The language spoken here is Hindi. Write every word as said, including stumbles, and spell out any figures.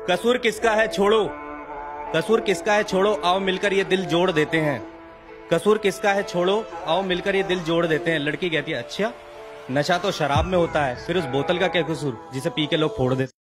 कसूर किसका है छोड़ो, कसूर किसका है छोड़ो, आओ मिलकर ये दिल जोड़ देते हैं। कसूर किसका है छोड़ो, आओ मिलकर ये दिल जोड़ देते हैं। लड़की कहती है अच्छा, नशा तो शराब में होता है, फिर उस बोतल का क्या कसूर जिसे पी के लोग फोड़ देते।